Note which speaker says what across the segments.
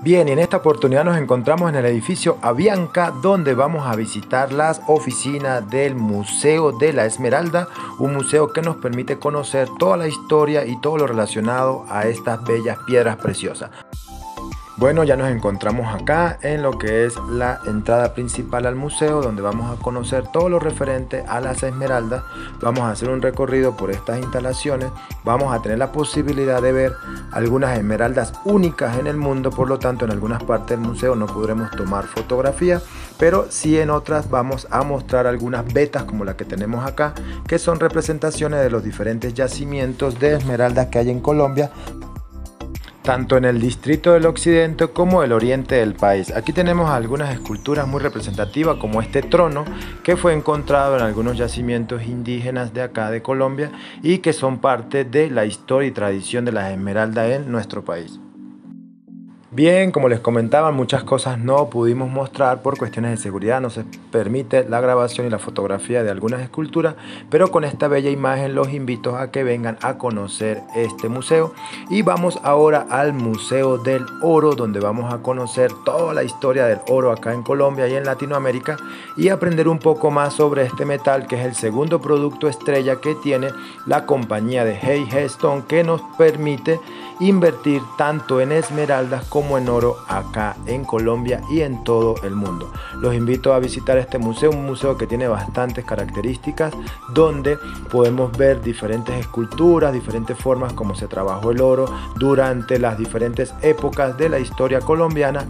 Speaker 1: Bien, y en esta oportunidad nos encontramos en el edificio Avianca, donde vamos a visitar las oficinas del Museo de la Esmeralda, un museo que nos permite conocer toda la historia y todo lo relacionado a estas bellas piedras preciosas. Bueno, ya nos encontramos acá en lo que es la entrada principal al museo, donde vamos a conocer todo lo referente a las esmeraldas. Vamos a hacer un recorrido por estas instalaciones. Vamos a tener la posibilidad de ver algunas esmeraldas únicas en el mundo, por lo tanto en algunas partes del museo no podremos tomar fotografías, pero sí en otras vamos a mostrar algunas vetas como la que tenemos acá, que son representaciones de los diferentes yacimientos de esmeraldas que hay en Colombia, tanto en el distrito del occidente como el oriente del país. Aquí tenemos algunas esculturas muy representativas, como este trono que fue encontrado en algunos yacimientos indígenas de acá de Colombia y que son parte de la historia y tradición de las esmeraldas en nuestro país. Bien, como les comentaba, muchas cosas no pudimos mostrar por cuestiones de seguridad, no se permite la grabación y la fotografía de algunas esculturas, pero con esta bella imagen los invito a que vengan a conocer este museo. Y vamos ahora al Museo del Oro, donde vamos a conocer toda la historia del oro acá en Colombia y en Latinoamérica y aprender un poco más sobre este metal, que es el segundo producto estrella que tiene la compañía de Hey Stone, que nos permite invertir tanto en esmeraldas como en oro acá en Colombia y en todo el mundo. Los invito a visitar este museo, un museo que tiene bastantes características, donde podemos ver diferentes esculturas, diferentes formas como se trabajó el oro durante las diferentes épocas de la historia colombiana.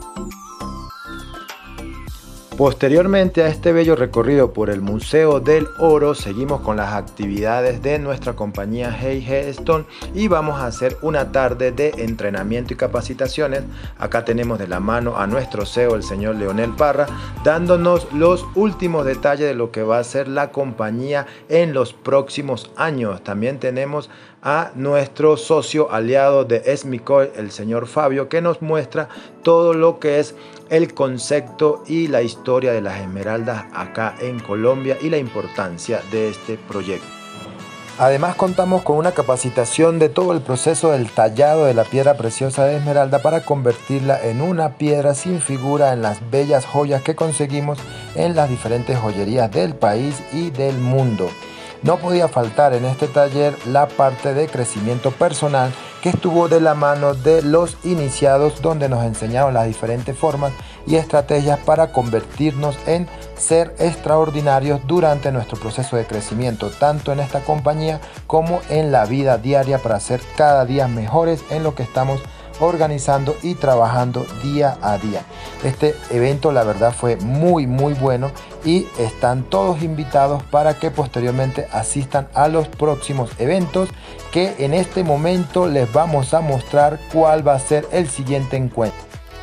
Speaker 1: Posteriormente a este bello recorrido por el Museo del Oro, seguimos con las actividades de nuestra compañía Hey Stone y vamos a hacer una tarde de entrenamiento y capacitaciones. Acá tenemos de la mano a nuestro CEO, el señor Leonel Parra, dándonos los últimos detalles de lo que va a ser la compañía en los próximos años. También tenemos a nuestro socio aliado de Esmicoy, el señor Fabio, que nos muestra todo lo que es el concepto y la historia de las esmeraldas acá en Colombia y la importancia de este proyecto. Además contamos con una capacitación de todo el proceso del tallado de la piedra preciosa de esmeralda para convertirla en una piedra sin figura en las bellas joyas que conseguimos en las diferentes joyerías del país y del mundo. No podía faltar en este taller la parte de crecimiento personal, que estuvo de la mano de los iniciados, donde nos enseñaron las diferentes formas y estrategias para convertirnos en ser extraordinarios durante nuestro proceso de crecimiento, tanto en esta compañía como en la vida diaria, para ser cada día mejores en lo que estamos organizando y trabajando día a día. Este evento la verdad fue muy bueno y están todos invitados para que posteriormente asistan a los próximos eventos, que en este momento les vamos a mostrar cuál va a ser el siguiente encuentro.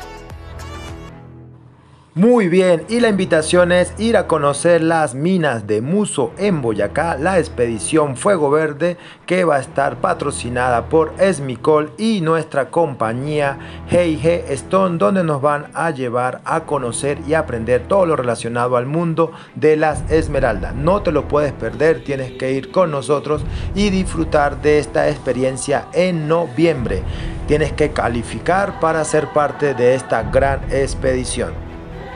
Speaker 1: Muy bien, y la invitación es ir a conocer las minas de Muso en Boyacá, la expedición Fuego Verde, que va a estar patrocinada por Esmicol y nuestra compañía Hey Stone, donde nos van a llevar a conocer y aprender todo lo relacionado al mundo de las esmeraldas. No te lo puedes perder, tienes que ir con nosotros y disfrutar de esta experiencia en noviembre. Tienes que calificar para ser parte de esta gran expedición.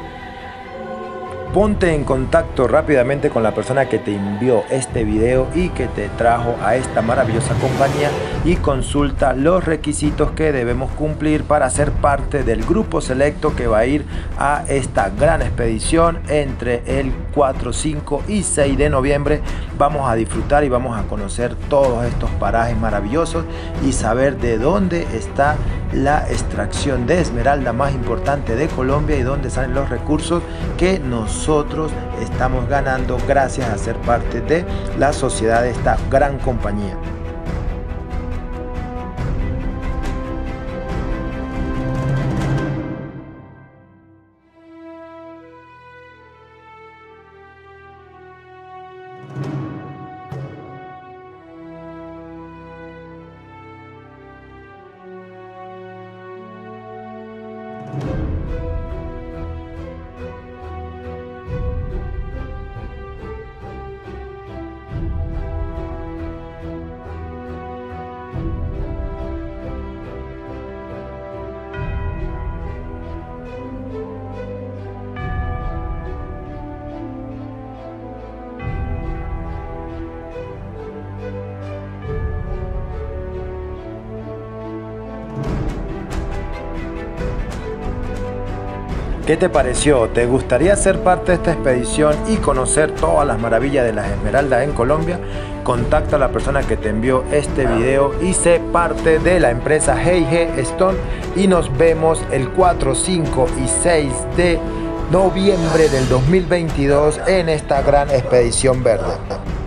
Speaker 1: Ponte en contacto rápidamente con la persona que te envió este video y que te trajo a esta maravillosa compañía y consulta los requisitos que debemos cumplir para ser parte del grupo selecto que va a ir a esta gran expedición entre el 4, 5 y 6 de noviembre. Vamos a disfrutar y vamos a conocer todos estos parajes maravillosos y saber de dónde está la extracción de esmeralda más importante de Colombia y dónde salen los recursos que nosotros estamos ganando gracias a ser parte de la sociedad de esta gran compañía. ¿Qué te pareció? ¿Te gustaría ser parte de esta expedición y conocer todas las maravillas de las esmeraldas en Colombia? Contacta a la persona que te envió este video y sé parte de la empresa G&G Stone, y nos vemos el 4, 5 y 6 de noviembre del 2022 en esta gran expedición verde.